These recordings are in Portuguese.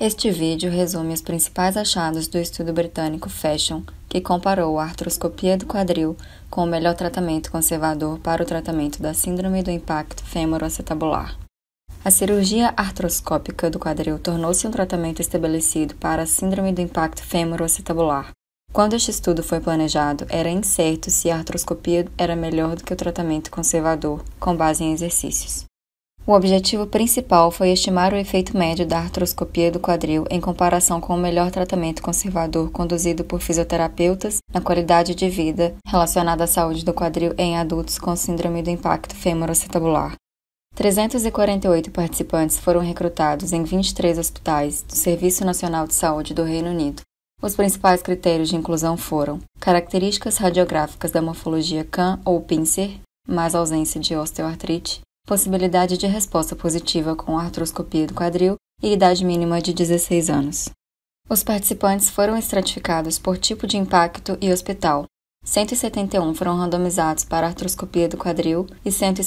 Este vídeo resume os principais achados do estudo britânico FASHION, que comparou a artroscopia do quadril com o melhor tratamento conservador para o tratamento da síndrome do impacto femoroacetabular. A cirurgia artroscópica do quadril tornou-se um tratamento estabelecido para a síndrome do impacto femoroacetabular. Quando este estudo foi planejado, era incerto se a artroscopia era melhor do que o tratamento conservador, com base em exercícios. O objetivo principal foi estimar o efeito médio da artroscopia do quadril em comparação com o melhor tratamento conservador conduzido por fisioterapeutas na qualidade de vida relacionada à saúde do quadril em adultos com síndrome do impacto femoroacetabular. 348 participantes foram recrutados em 23 hospitais do Serviço Nacional de Saúde do Reino Unido. Os principais critérios de inclusão foram características radiográficas da morfologia Kahn ou Pincer, mais ausência de osteoartrite, possibilidade de resposta positiva com a artroscopia do quadril e idade mínima de 16 anos. Os participantes foram estratificados por tipo de impacto e hospital. 171 foram randomizados para a artroscopia do quadril e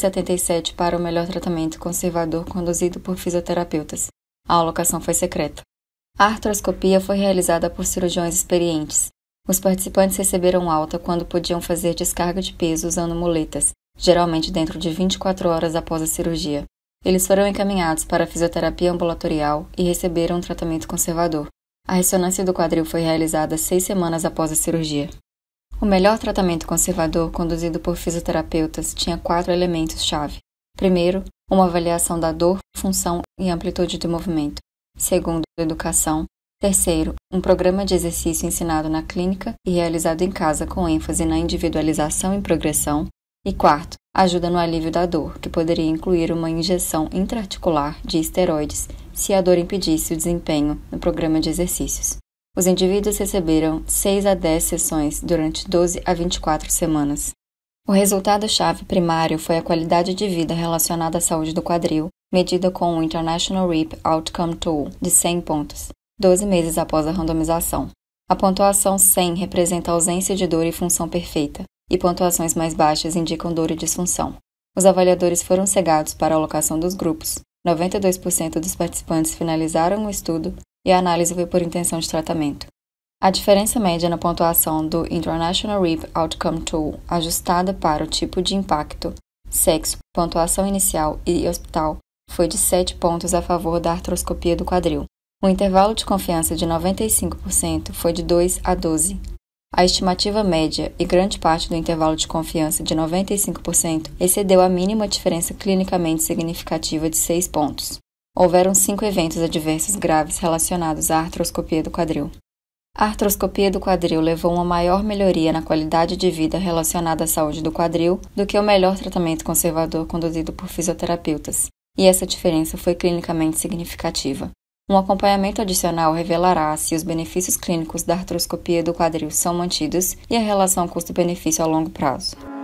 177 para o melhor tratamento conservador conduzido por fisioterapeutas. A alocação foi secreta. A artroscopia foi realizada por cirurgiões experientes. Os participantes receberam alta quando podiam fazer descarga de peso usando muletas, geralmente dentro de 24 horas após a cirurgia. Eles foram encaminhados para a fisioterapia ambulatorial e receberam um tratamento conservador. A ressonância do quadril foi realizada 6 semanas após a cirurgia. O melhor tratamento conservador conduzido por fisioterapeutas tinha 4 elementos-chave. Primeiro, uma avaliação da dor, função e amplitude do movimento. Segundo, educação. Terceiro, um programa de exercício ensinado na clínica e realizado em casa com ênfase na individualização e progressão. E quarto, ajuda no alívio da dor, que poderia incluir uma injeção intra-articular de esteroides se a dor impedisse o desempenho no programa de exercícios. Os indivíduos receberam 6 a 10 sessões durante 12 a 24 semanas. O resultado-chave primário foi a qualidade de vida relacionada à saúde do quadril, medida com o International Rip Outcome Tool, de 100 pontos, 12 meses após a randomização. A pontuação 100 representa a ausência de dor e função perfeita, e pontuações mais baixas indicam dor e disfunção. Os avaliadores foram cegados para a alocação dos grupos. 92% dos participantes finalizaram o estudo e a análise foi por intenção de tratamento. A diferença média na pontuação do International Rip Outcome Tool, ajustada para o tipo de impacto, sexo, pontuação inicial e hospital, foi de 7 pontos a favor da artroscopia do quadril. O intervalo de confiança de 95% foi de 2 a 12. A estimativa média e grande parte do intervalo de confiança de 95% excedeu a mínima diferença clinicamente significativa de 6 pontos. Houveram 5 eventos adversos graves relacionados à artroscopia do quadril. A artroscopia do quadril levou a uma maior melhoria na qualidade de vida relacionada à saúde do quadril do que o melhor tratamento conservador conduzido por fisioterapeutas, e essa diferença foi clinicamente significativa. Um acompanhamento adicional revelará se os benefícios clínicos da artroscopia do quadril são mantidos e a relação custo-benefício a longo prazo.